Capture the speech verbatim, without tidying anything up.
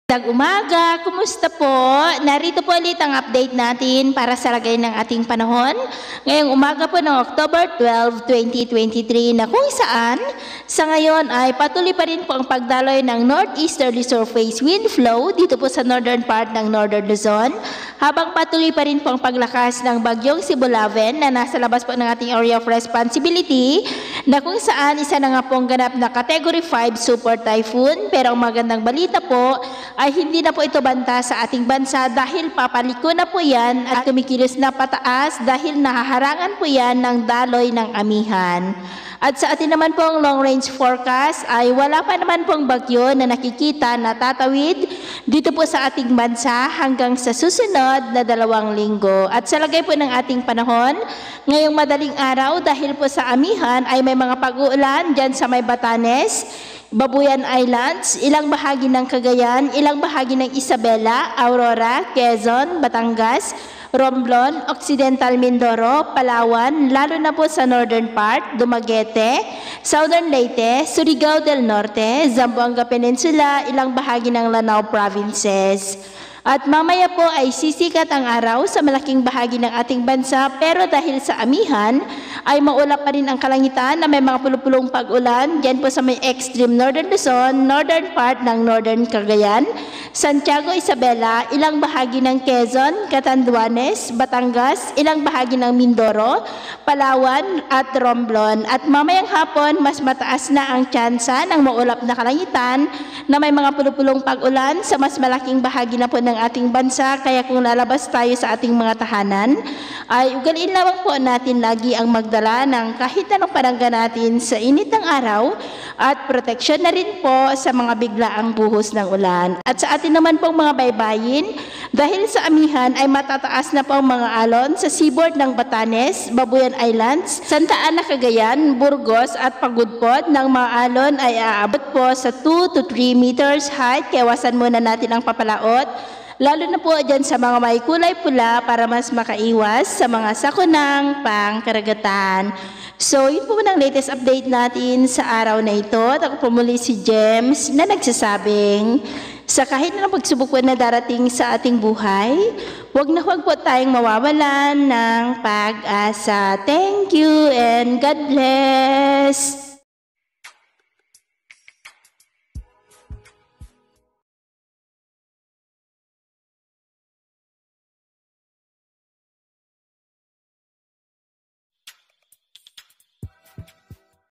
Magandang umaga, kumusta po? Narito po ulit ang update natin para sa lagay ng ating panahon. Ngayong umaga po ng October twelfth, twenty twenty-three na kung saan sa ngayon ay patuloy pa rin po ang pagdaloy ng northeasterly surface wind flow dito po sa northern part ng Northern Luzon. Habang patuloy pa rin po ang paglakas ng bagyong Sibulaven na nasa labas po ng ating area of responsibility na kung saan isa na nga pong ganap na Category five super typhoon. Pero ang magandang balita po ay hindi na po ito banta sa ating bansa dahil papaliko na po yan at kumikilos na pataas dahil nahaharangan po yan ng daloy ng amihan. At sa atin naman pong long range forecast ay wala pa naman pong bagyo na nakikita na tatawid dito po sa ating bansa hanggang sa susunod na dalawang linggo. At sa lagay po ng ating panahon, ngayong madaling araw dahil po sa amihan ay may mga pag-uulan dyan sa may Batanes, Babuyan Islands, ilang bahagi ng Cagayan, ilang bahagi ng Isabela, Aurora, Quezon, Batangas, Romblon, Occidental Mindoro, Palawan, lalo na po sa northern part, Dumaguete, Southern Leyte, Surigao del Norte, Zamboanga Peninsula, ilang bahagi ng Lanao provinces. At mamaya po ay sisikat ang araw sa malaking bahagi ng ating bansa pero dahil sa amihan ay maulap pa rin ang kalangitan na may mga pulupulong pag-ulan dyan po sa may extreme northern Luzon, northern part ng northern Cagayan, Santiago, Isabela, ilang bahagi ng Quezon, Catanduanes, Batangas, ilang bahagi ng Mindoro, Palawan at Romblon. At mamayang hapon mas mataas na ang tsansa ng maulap na kalangitan na may mga pulupulong pag-ulan sa mas malaking bahagi na po ng ating bansa, kaya kung lalabas tayo sa ating mga tahanan ay ugaliin lamang po natin lagi ang magdala ng kahit anong panangga natin sa init ng araw at proteksyon na rin po sa mga biglaang buhos ng ulan. At sa atin naman pong mga baybayin, dahil sa amihan ay matataas na po ang mga alon sa seaboard ng Batanes, Babuyan Islands, Santa Ana, Cagayan, Burgos at Pagudpod ng mga alon ay aabot po sa two to three meters height, kaya iwasan muna natin ang papalaot. Lalo na po dyan sa mga may kulay pula para mas makaiwas sa mga sakunang pangkaragatan. So, yun po ang latest update natin sa araw na ito. At ako po muli si James na nagsasabing, sa kahit na pagsubok po na darating sa ating buhay, huwag na huwag po tayong mawawalan ng pag-asa. Thank you and God bless!